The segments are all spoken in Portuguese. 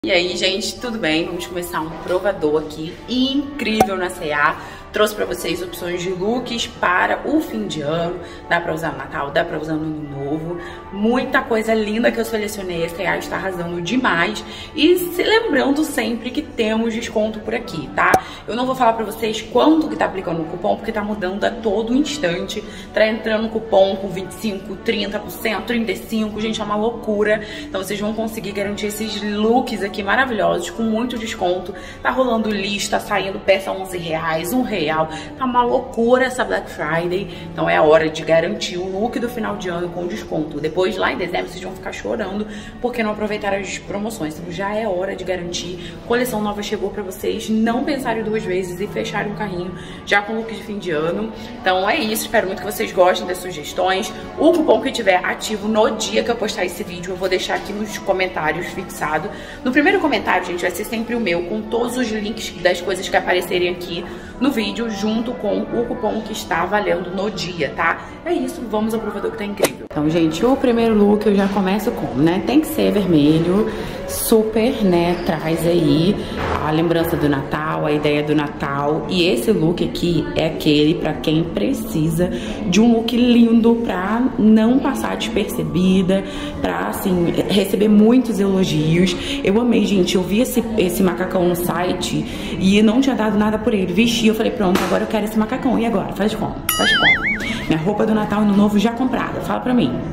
E aí, gente, tudo bem? Vamos começar um provador aqui incrível na C&A. Trouxe pra vocês opções de looks para o fim de ano. Dá pra usar no Natal, dá pra usar no Ano Novo. Muita coisa linda que eu selecionei. A C&A está arrasando demais. E se lembrando sempre que temos desconto por aqui, tá? Eu não vou falar pra vocês quanto que tá aplicando o cupom, porque tá mudando a todo instante. Tá entrando cupom com 25%, 30%, 35%. Gente, é uma loucura. Então vocês vão conseguir garantir esses looks aqui maravilhosos, com muito desconto. Tá rolando lista, saindo peça R$11, R$1. Tá uma loucura essa Black Friday. Então é a hora de garantir o look do final de ano com desconto. Depois, lá em dezembro, vocês vão ficar chorando porque não aproveitaram as promoções. Então já é hora de garantir. Coleção nova chegou pra vocês não pensarem duas vezes e fecharem o carrinho já com look de fim de ano. Então é isso. Espero muito que vocês gostem das sugestões. O cupom que tiver ativo no dia que eu postar esse vídeo, eu vou deixar aqui nos comentários fixado. No primeiro comentário, gente, vai ser sempre o meu, com todos os links das coisas que aparecerem aqui no vídeo, junto com o cupom que está valendo no dia, tá? É isso, vamos ao provador que tá incrível. Então, gente, o primeiro look eu já começo com, né? Tem que ser vermelho, super, né? Traz aí a lembrança do Natal, a ideia do Natal. E esse look aqui é aquele pra quem precisa de um look lindo pra não passar despercebida, pra, assim, receber muitos elogios. Eu amei, gente. Eu vi esse macacão no site e não tinha dado nada por ele. Vesti, eu falei, pronto, agora eu quero esse macacão. E agora? Faz como? Faz como? Minha roupa do Natal e Ano Novo já comprada. Fala pra mim.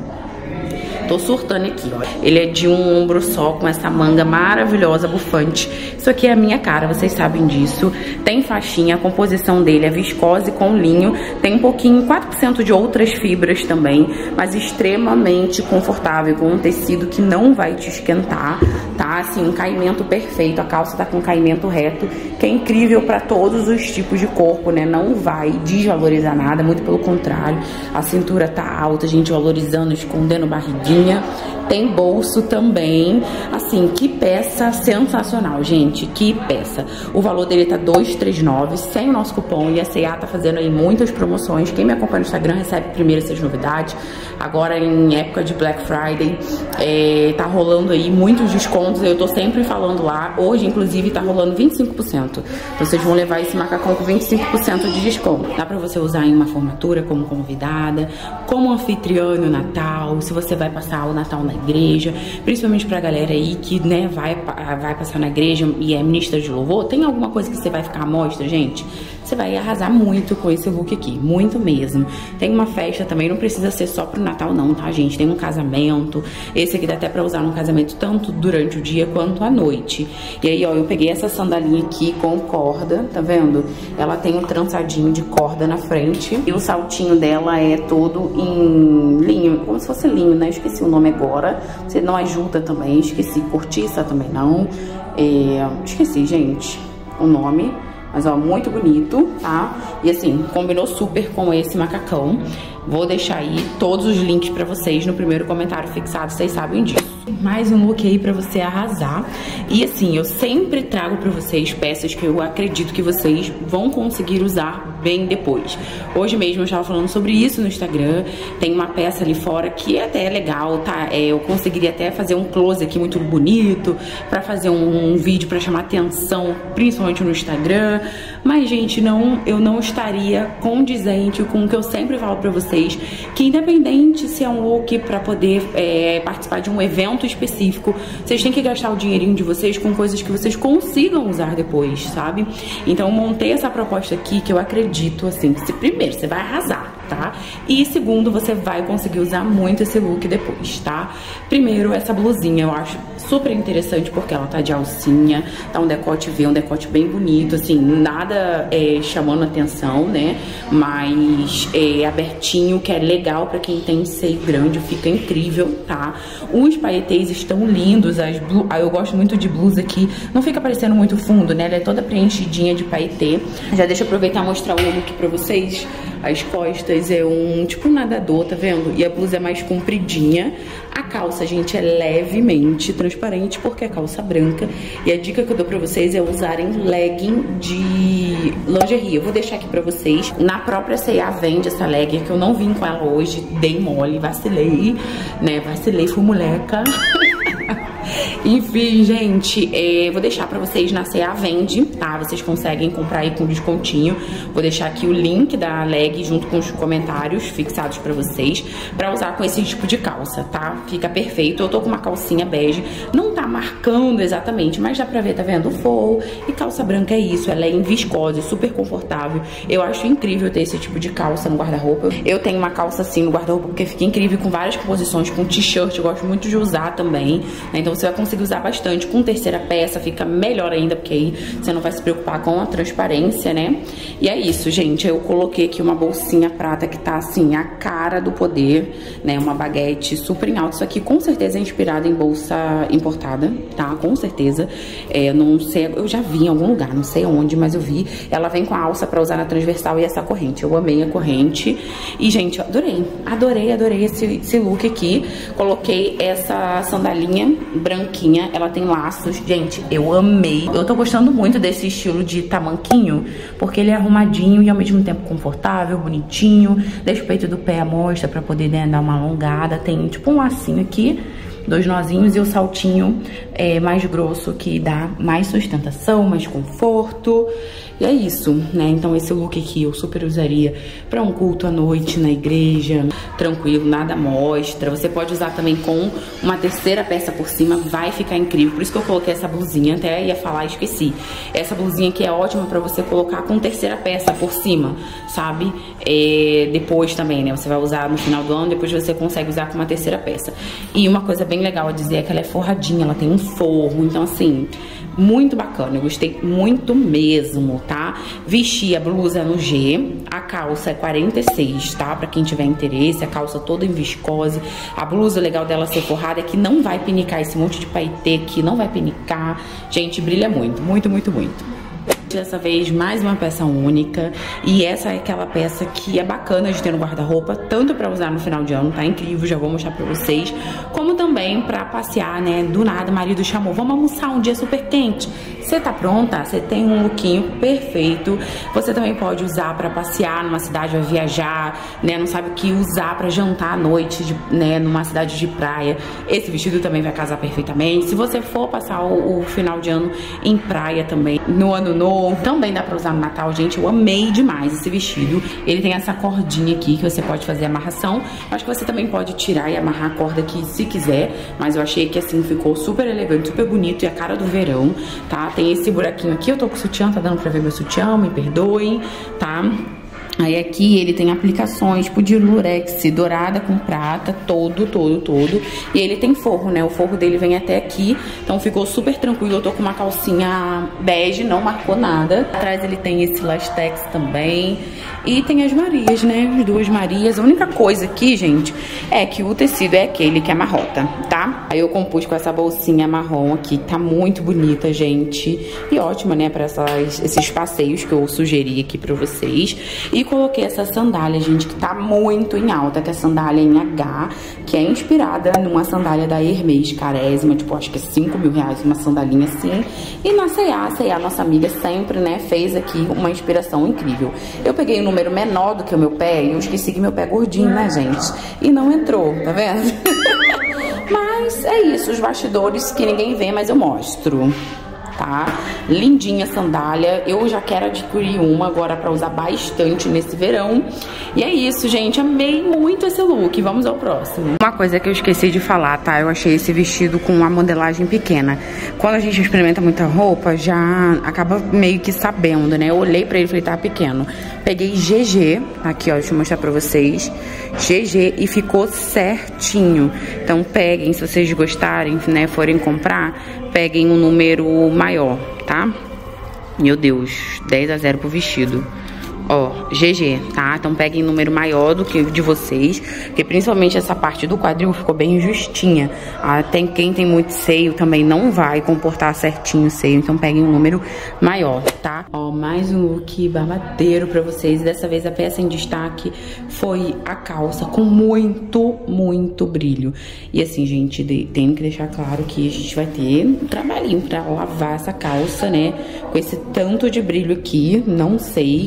Tô surtando aqui, ó. Ele é de um ombro só, com essa manga maravilhosa, bufante. Isso aqui é a minha cara, vocês sabem disso. Tem faixinha, a composição dele é viscose com linho. Tem um pouquinho, 4% de outras fibras também, mas extremamente confortável, com um tecido que não vai te esquentar, tá? Assim, um caimento perfeito. A calça tá com caimento reto, que é incrível pra todos os tipos de corpo, né? Não vai desvalorizar nada, muito pelo contrário. A cintura tá alta, a gente valorizando, escondendo barriguinha. Tem bolso também. Assim, que peça sensacional, gente. Que peça. O valor dele tá R$239, sem o nosso cupom. E a C&A tá fazendo aí muitas promoções. Quem me acompanha no Instagram recebe primeiro essas novidades. Agora, em época de Black Friday, tá rolando aí muitos descontos. Eu tô sempre falando lá. Hoje, inclusive, tá rolando 25%. Então, vocês vão levar esse macacão com 25% de desconto. Dá pra você usar em uma formatura como convidada, como anfitriã no Natal, se você vai passar o Natal na igreja, principalmente pra galera aí que, né, vai passar na igreja e é ministra de louvor. Tem alguma coisa que você vai ficar à mostra, gente? Você vai arrasar muito com esse look aqui, muito mesmo. Tem uma festa também, não precisa ser só pro Natal não, tá, gente? Tem um casamento, esse aqui dá até pra usar no casamento tanto durante o dia quanto à noite. E aí, ó, eu peguei essa sandalinha aqui com corda, tá vendo? Ela tem um trançadinho de corda na frente e o saltinho dela é todo em linho, como se fosse linho, né? Eu esqueci o nome agora. Você não ajuda também, esqueci. Cortiça também não. Esqueci, gente, o nome. Mas, ó, muito bonito, tá? E, assim, combinou super com esse macacão. Vou deixar aí todos os links pra vocês no primeiro comentário fixado, vocês sabem disso. Mais um look aí pra você arrasar. E, assim, eu sempre trago pra vocês peças que eu acredito que vocês vão conseguir usar bem depois. Hoje mesmo eu estava falando sobre isso no Instagram. Tem uma peça ali fora que até é legal, tá? Eu conseguiria até fazer um close aqui muito bonito pra fazer um vídeo pra chamar atenção, principalmente no Instagram. Mas, gente, eu não estaria condizente com o que eu sempre falo pra vocês, que independente se é um look pra poder participar de um evento específico, vocês têm que gastar o dinheirinho de vocês com coisas que vocês consigam usar depois, sabe? Então, eu montei essa proposta aqui que eu acredito, assim, que primeiro, você vai arrasar, tá? E segundo, você vai conseguir usar muito esse look depois, tá? Primeiro, essa blusinha eu acho super interessante porque ela tá de alcinha, tá um decote V, um decote bem bonito, assim, nada chamando atenção, né? Mas abertinho, que é legal pra quem tem seio grande, fica incrível, tá? Os paetês estão lindos, eu gosto muito de blusa aqui, não fica parecendo muito fundo, né? Ela é toda preenchidinha de paetê. Já deixa eu aproveitar e mostrar o look pra vocês. As costas é tipo um nadador, tá vendo? E a blusa é mais compridinha. A calça, gente, é levemente transparente porque é calça branca. E a dica que eu dou pra vocês é usarem legging de lingerie. Eu vou deixar aqui pra vocês. Na própria C&A vende essa legging, que eu não vim com ela hoje. Dei mole, vacilei, né? Vacilei, fui moleca. Enfim, gente, vou deixar pra vocês na C&A Vende, tá? Vocês conseguem comprar aí com descontinho. Vou deixar aqui o link da leg junto com os comentários fixados pra vocês, pra usar com esse tipo de calça, tá? Fica perfeito. Eu tô com uma calcinha bege, não tá marcando exatamente, mas dá pra ver, tá vendo? O forro. E calça branca é isso, ela é em viscose, super confortável. Eu acho incrível ter esse tipo de calça no guarda-roupa. Eu tenho uma calça assim no guarda-roupa porque fica incrível com várias composições, com t-shirt, eu gosto muito de usar também, né? Então você vai conseguir usar bastante. Com terceira peça fica melhor ainda, porque aí você não vai se preocupar com a transparência, né? E é isso, gente. Eu coloquei aqui uma bolsinha prata que tá assim, a cara do poder, né? Uma baguete super em alta. Isso aqui com certeza é inspirado em bolsa importada, tá? Com certeza. Não sei, eu já vi em algum lugar, não sei onde, mas eu vi. Ela vem com a alça pra usar na transversal e essa corrente. Eu amei a corrente. E, gente, eu adorei esse look aqui. Coloquei essa sandalinha branquinha, ela tem laços. Gente, eu amei. Eu tô gostando muito desse estilo de tamanquinho, porque ele é arrumadinho e ao mesmo tempo confortável, bonitinho. Deixa o peito do pé à mostra pra poder, né, dar uma alongada. Tem tipo um lacinho aqui, 2 nozinhos e o saltinho mais grosso que dá mais sustentação, mais conforto. E é isso, né? Então esse look aqui eu super usaria pra um culto à noite na igreja, tranquilo, nada mostra. Você pode usar também com uma terceira peça por cima, vai ficar incrível. Por isso que eu coloquei essa blusinha, até ia falar, esqueci. Essa blusinha aqui é ótima pra você colocar com terceira peça por cima, sabe? Depois também, né? Você vai usar no final do ano, depois você consegue usar com uma terceira peça. E uma coisa bem legal a dizer é que ela é forradinha, ela tem um forro, então assim, muito bacana, eu gostei muito mesmo, tá? Vesti a blusa no G, a calça é 46, tá? Pra quem tiver interesse, a calça toda em viscose. A blusa, legal dela ser forrada é que não vai pinicar, esse monte de paetê aqui não vai pinicar. Gente, brilha muito, muito, muito, muito. Dessa vez mais uma peça única, e essa é aquela peça que é bacana de ter no guarda-roupa, tanto pra usar no final de ano, tá incrível, já vou mostrar pra vocês, como também pra passear, né? Do nada o marido chamou, vamos almoçar um dia super quente. Você tá pronta? Você tem um lookinho perfeito. Você também pode usar pra passear numa cidade, vai viajar, né? Não sabe o que usar pra jantar à noite, né? Numa cidade de praia. Esse vestido também vai casar perfeitamente. Se você for passar o final de ano em praia também, no ano novo, também dá pra usar no Natal, gente. Eu amei demais esse vestido. Ele tem essa cordinha aqui que você pode fazer amarração. Acho que você também pode tirar e amarrar a corda aqui se quiser, mas eu achei que assim ficou super elegante, super bonito e a cara do verão, tá? Tem esse buraquinho aqui, eu tô com o sutiã, tá dando pra ver meu sutiã, me perdoem, tá? Aí aqui ele tem aplicações tipo de lurex dourada com prata, todo. E ele tem forro, né? O forro dele vem até aqui, então ficou super tranquilo. Eu tô com uma calcinha bege, não marcou nada. Atrás ele tem esse lastex também. E tem as Marias, né? As 2 Marias. A única coisa aqui, gente, é que o tecido é aquele que é marrota, tá? Aí eu compus com essa bolsinha marrom aqui, que tá muito bonita, gente. E ótima, né? Pra esses passeios que eu sugeri aqui pra vocês. E coloquei essa sandália, gente, que tá muito em alta, que é a sandália em H, que é inspirada numa sandália da Hermès, carésima, tipo, acho que é 5 mil reais, uma sandalinha assim. E na C&A, nossa amiga sempre, né, fez aqui uma inspiração incrível. Eu peguei um número menor do que o meu pé e eu esqueci que meu pé é gordinho, né, gente? E não entrou, tá vendo? Mas é isso, os bastidores que ninguém vê, mas eu mostro. Tá? Lindinha a sandália. Eu já quero adquirir uma agora pra usar bastante nesse verão. E é isso, gente. Amei muito esse look. Vamos ao próximo. Uma coisa que eu esqueci de falar, tá? Eu achei esse vestido com uma modelagem pequena. Quando a gente experimenta muita roupa, já acaba meio que sabendo, né? Eu olhei pra ele e falei, tá pequeno. Peguei GG. Aqui, ó. Deixa eu mostrar pra vocês. GG e ficou certinho. Então peguem, se vocês gostarem, né? Forem comprar, peguem um número maior, tá? Meu Deus, 10-0 pro vestido. Ó, GG, tá? Então peguem número maior do que o de vocês, porque principalmente essa parte do quadril ficou bem justinha. Quem tem muito seio também não vai comportar certinho o seio, então peguem um número maior, tá? Ó, mais um look babadeiro pra vocês. Dessa vez a peça em destaque foi a calça com muito brilho. E assim, gente, tenho que deixar claro que a gente vai ter um trabalhinho pra lavar essa calça, né? Com esse tanto de brilho aqui, não sei como faz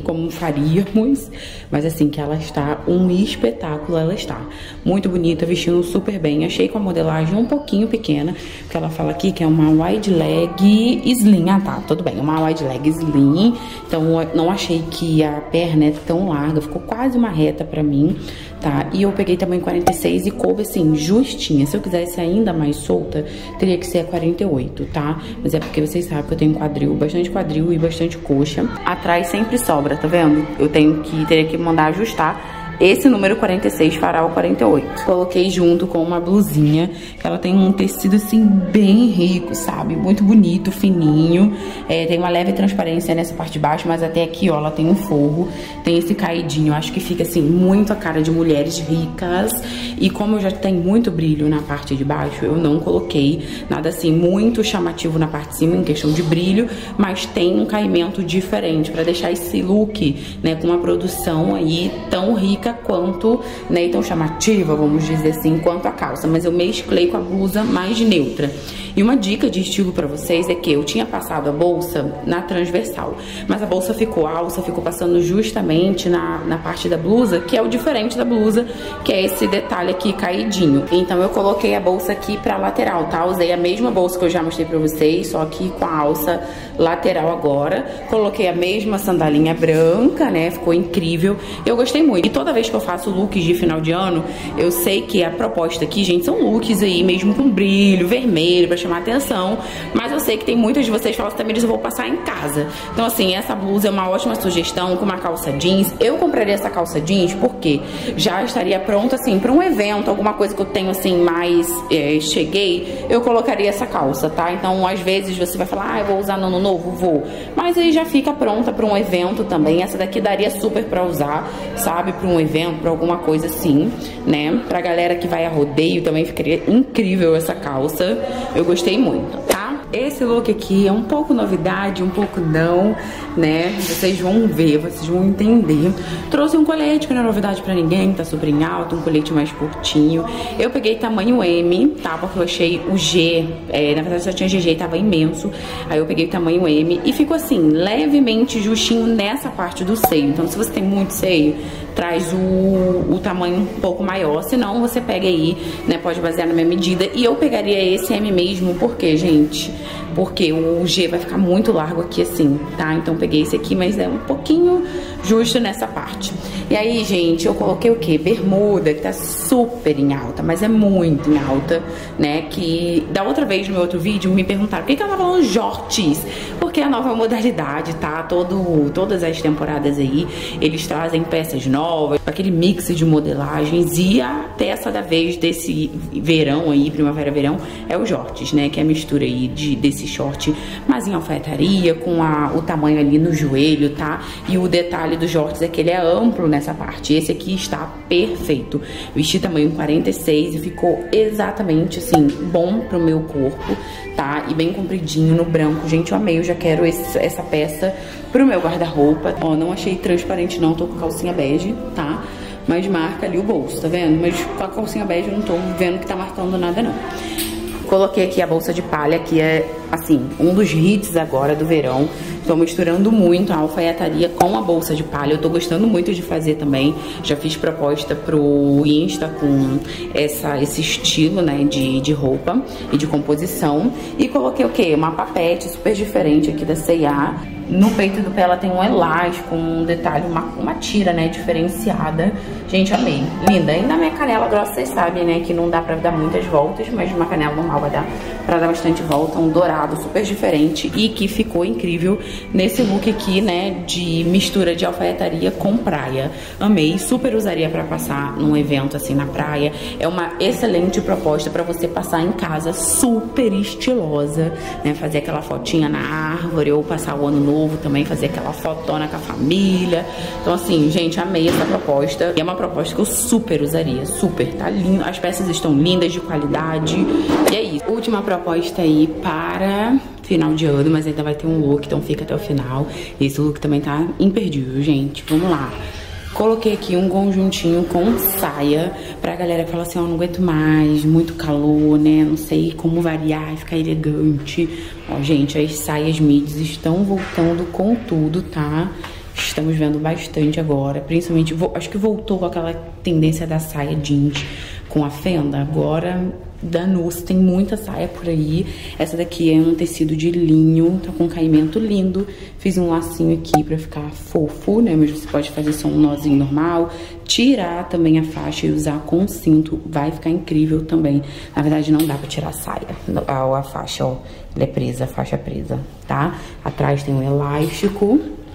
gostaríamos, mas assim, que ela está um espetáculo, ela está muito bonita, vestindo super bem. Achei com a modelagem um pouquinho pequena, porque ela fala aqui que é uma wide leg slim. Ah, tá, tudo bem, uma wide leg slim, então não achei que a perna é tão larga, ficou quase uma reta pra mim, tá? E eu peguei tamanho 46 e coube assim, justinha. Se eu quisesse ainda mais solta, teria que ser a 48, tá? Mas é porque vocês sabem que eu tenho quadril, bastante quadril e bastante coxa. Atrás sempre sobra, tá vendo? Eu teria que mandar ajustar. Esse número 46 fará o 48. Coloquei junto com uma blusinha, que ela tem um tecido assim bem rico, sabe? Muito bonito, fininho. Tem uma leve transparência nessa parte de baixo, mas até aqui, ó, ela tem um forro. Tem esse caidinho, acho que fica assim muito a cara de mulheres ricas. E como eu já tenho muito brilho na parte de baixo, eu não coloquei nada assim muito chamativo na parte de cima, em questão de brilho, mas tem um caimento diferente, pra deixar esse look, né, com uma produção aí tão rica quanto, né, tão chamativa, vamos dizer assim, quanto a calça, mas eu mesclei com a blusa mais neutra. E uma dica de estilo pra vocês é que eu tinha passado a bolsa na transversal, mas a bolsa ficou, a alça ficou passando justamente na parte da blusa, que é o diferente da blusa, que é esse detalhe aqui caidinho. Então eu coloquei a bolsa aqui pra lateral, tá? Usei a mesma bolsa que eu já mostrei pra vocês, só que com a alça lateral agora. Coloquei a mesma sandalinha branca, né? Ficou incrível. Eu gostei muito. E toda vez que eu faço looks de final de ano, eu sei que a proposta aqui, gente, são looks aí mesmo com brilho, vermelho, pra chamar atenção. Mas eu sei que tem muitas de vocês que falam assim, Tamires, eu vou passar em casa. Então assim, essa blusa é uma ótima sugestão, com uma calça jeans. Eu compraria essa calça jeans porque já estaria pronta assim pra um evento, alguma coisa que eu tenho assim mais cheguei, eu colocaria essa calça, tá? Então às vezes você vai falar, eu vou usar no ano novo, vou, mas aí já fica pronta pra um evento também. Essa daqui daria super pra usar, sabe, pra um evento, pra alguma coisa assim, né? Pra galera que vai a rodeio também ficaria incrível essa calça. Eu gostei muito, tá? Esse look aqui é um pouco novidade, um pouco não, né? Vocês vão ver, vocês vão entender. Trouxe um colete que não é novidade pra ninguém, tá super em alta, um colete mais curtinho. Eu peguei tamanho M, tá? Porque eu achei o G, na verdade só tinha GG e tava imenso. Aí eu peguei o tamanho M e ficou assim, levemente justinho nessa parte do seio. Então se você tem muito seio, traz o tamanho um pouco maior. Se não, você pega aí, né? Pode basear na minha medida. E eu pegaria esse M mesmo, porque, gente, porque o G vai ficar muito largo aqui assim, tá? Então peguei esse aqui, mas é um pouquinho justo nessa parte. E aí, gente, eu coloquei o quê? Bermuda, que tá super em alta, mas é muito em alta, né? Que da outra vez, no meu outro vídeo, me perguntaram por que ela tá falando shorts? Porque é a nova modalidade, tá? Todas as temporadas aí, eles trazem peças novas, aquele mix de modelagens. E a peça da vez desse verão aí, primavera-verão, é o shorts, né? Que é a mistura aí desse short, mas em alfaiataria, com o tamanho ali no joelho, tá? E o detalhe do shorts é que ele é amplo nessa parte. Esse aqui está perfeito. Vesti tamanho 46 e ficou exatamente assim, bom pro meu corpo, tá? E bem compridinho no branco. Gente, eu amei, eu já quero essa peça pro meu guarda-roupa. Ó, não achei transparente não, tô com calcinha bege, tá? Mas marca ali o bolso, tá vendo? Mas com a calcinha bege eu não tô vendo que tá marcando nada não. Coloquei aqui a bolsa de palha, que é, assim, um dos hits agora do verão. Tô misturando muito a alfaiataria com a bolsa de palha. Eu tô gostando muito de fazer também. Já fiz proposta pro Insta com esse estilo, né, de roupa e de composição. E coloquei o quê? Uma papete super diferente aqui da C&A. No peito do pé ela tem um elástico, um detalhe, uma tira, né, diferenciada. Gente, amei. Linda. E na minha canela grossa, vocês sabem, né, que não dá pra dar muitas voltas, mas uma canela normal vai dar pra dar bastante volta. Um dourado super diferente e que ficou incrível nesse look aqui, né, de mistura de alfaiataria com praia. Amei. Super usaria pra passar num evento assim na praia. É uma excelente proposta pra você passar em casa, super estilosa, né, fazer aquela fotinha na árvore ou passar o ano novo também, fazer aquela fotona com a família. Então assim, gente, amei essa proposta. E é uma proposta que eu super usaria, super, tá lindo. As peças estão lindas, de qualidade. E é isso. Última proposta aí para final de ano, mas ainda vai ter um look, então fica até o final. Esse look também tá imperdível, gente. Vamos lá. Coloquei aqui um conjuntinho com saia pra galera que fala assim, ó, não aguento mais, muito calor, né, não sei como variar e ficar elegante. Ó, gente, as saias mids estão voltando com tudo, tá? estamos vendo bastante agora, principalmente, acho que voltou com aquela tendência da saia jeans com a fenda. Agora, danou-se, tem muita saia por aí. Essa daqui é um tecido de linho, tá com um caimento lindo. Fiz um lacinho aqui pra ficar fofo, né? Mas você pode fazer só um nozinho normal, tirar também a faixa e usar com cinto, vai ficar incrível também. Na verdade, não dá pra tirar a saia, a faixa, ó, ela é presa, a faixa é presa, tá? Atrás tem um elástico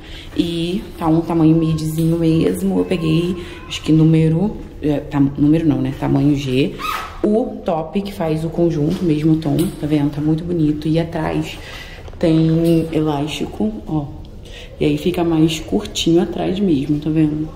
e tá um tamanho midzinho mesmo. Eu peguei, acho que número não, né? Tamanho G. O top que faz o conjunto, mesmo tom, tá vendo? Tá muito bonito. E atrás tem elástico, ó. E aí fica mais curtinho atrás mesmo, tá vendo?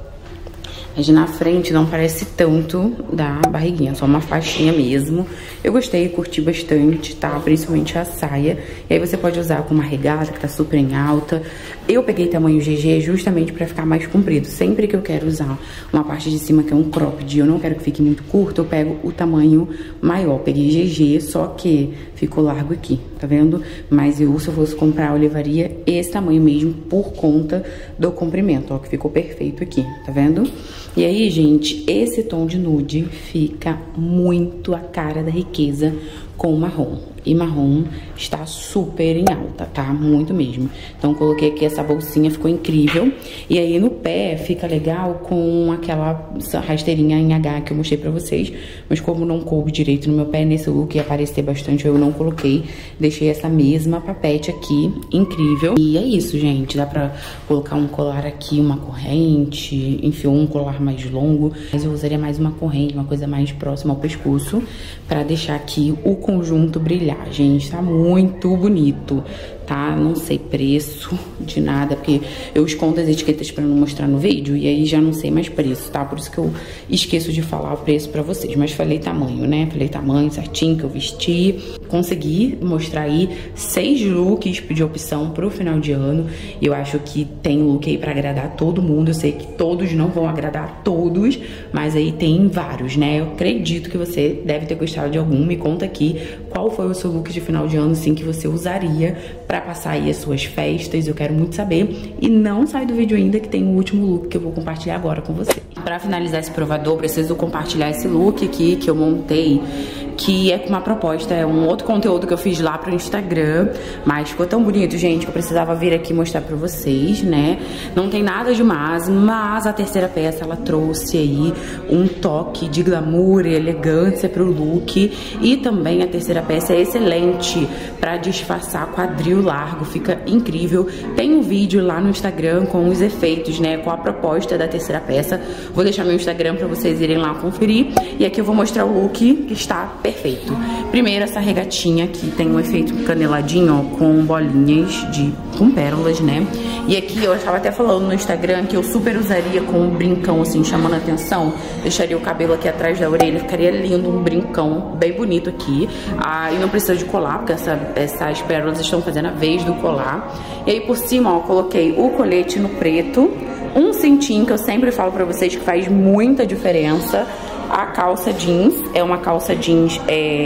Mas na frente não parece tanto da barriguinha, só uma faixinha mesmo. Eu gostei, curti bastante, tá? Principalmente a saia. E aí você pode usar com uma regata que tá super em alta. Eu peguei tamanho GG justamente pra ficar mais comprido. Sempre que eu quero usar uma parte de cima que é um cropped e eu não quero que fique muito curto, eu pego o tamanho maior. Peguei GG, só que ficou largo aqui, tá vendo? Mas eu, se eu fosse comprar, eu levaria esse tamanho mesmo por conta do comprimento, ó, que ficou perfeito aqui, tá vendo? E aí, gente, esse tom de nude fica muito a cara da riqueza com marrom. E marrom está super em alta, tá? Muito mesmo. Então, coloquei aqui essa bolsinha, ficou incrível. E aí, no pé, fica legal com aquela rasteirinha em H que eu mostrei pra vocês. Mas como não coube direito no meu pé, nesse look ia aparecer bastante, eu não coloquei. Deixei essa mesma papete aqui, incrível. E é isso, gente. Dá pra colocar um colar aqui, uma corrente, enfim, um colar mais longo. Mas eu usaria mais uma corrente, uma coisa mais próxima ao pescoço, pra deixar aqui o conjunto brilhar. Gente, tá muito bonito, tá? Não sei preço de nada, porque eu escondo as etiquetas pra não mostrar no vídeo e aí já não sei mais preço, tá? Por isso que eu esqueço de falar o preço pra vocês. Mas falei tamanho, né? Falei tamanho certinho que eu vesti. Consegui mostrar aí 6 looks de opção pro final de ano. E eu acho que tem look aí pra agradar todo mundo. Eu sei que todos não vão agradar a todos, mas aí tem vários, né? Eu acredito que você deve ter gostado de algum. Me conta aqui qual foi o seu look de final de ano, sim, que você usaria pra passar aí as suas festas. Eu quero muito saber. E não sai do vídeo ainda, que tem o último look que eu vou compartilhar agora com você. Pra finalizar esse provador, preciso compartilhar esse look aqui que eu montei, que é uma proposta, é um outro conteúdo que eu fiz lá pro Instagram, mas ficou tão bonito, gente, que eu precisava vir aqui mostrar pra vocês, né? Não tem nada demais, mas a terceira peça, ela trouxe aí um toque de glamour e elegância pro look, e também a terceira peça é excelente pra disfarçar quadril largo, fica incrível. Tem um vídeo lá no Instagram com os efeitos, né, com a proposta da terceira peça. Vou deixar meu Instagram pra vocês irem lá conferir, e aqui eu vou mostrar o look que está perfeito. Primeiro, essa regatinha que tem um efeito caneladinho, ó, com bolinhas com pérolas, né? E aqui eu estava até falando no Instagram que eu super usaria com um brincão assim, chamando a atenção. Deixaria o cabelo aqui atrás da orelha, ficaria lindo, um brincão bem bonito aqui. E não precisa de colar, porque essas pérolas estão fazendo a vez do colar. E aí por cima, ó, coloquei o colete no preto, um cintinho que eu sempre falo pra vocês que faz muita diferença. A calça jeans, é uma calça jeans,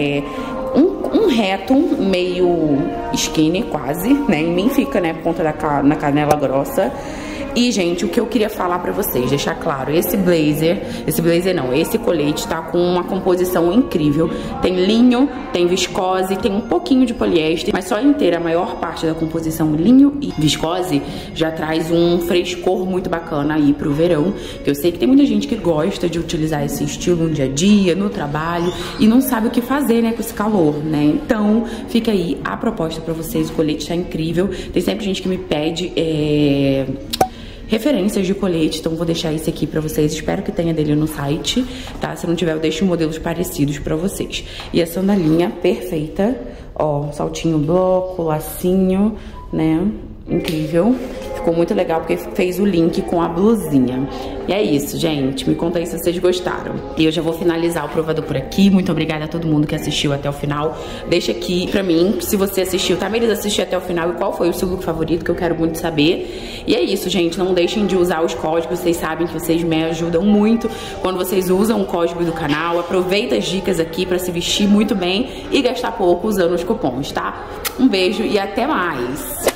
um reto, meio skinny quase, né? Em mim fica, né, por conta na canela grossa. E, gente, o que eu queria falar pra vocês, deixar claro, esse colete tá com uma composição incrível. Tem linho, tem viscose, tem um pouquinho de poliéster, mas só inteira, a maior parte da composição linho e viscose já traz um frescor muito bacana aí pro verão, que eu sei que tem muita gente que gosta de utilizar esse estilo no dia a dia, no trabalho, e não sabe o que fazer, né, com esse calor, né? Então, fica aí a proposta pra vocês, o colete tá incrível. Tem sempre gente que me pede referências de colete, então vou deixar esse aqui pra vocês, espero que tenha dele no site, tá? Se não tiver, eu deixo modelos parecidos pra vocês. E a sandalinha perfeita, ó, saltinho bloco, lacinho, né? Incrível. Ficou muito legal porque fez o link com a blusinha. E é isso, gente. Me conta aí se vocês gostaram. E eu já vou finalizar o provador por aqui. Muito obrigada a todo mundo que assistiu até o final. Deixa aqui pra mim se você assistiu, Tamiris assistiu até o final, e qual foi o seu look favorito, que eu quero muito saber. E é isso, gente. Não deixem de usar os códigos. Vocês sabem que vocês me ajudam muito quando vocês usam o código do canal. Aproveita as dicas aqui pra se vestir muito bem e gastar pouco usando os cupons, tá? Um beijo e até mais!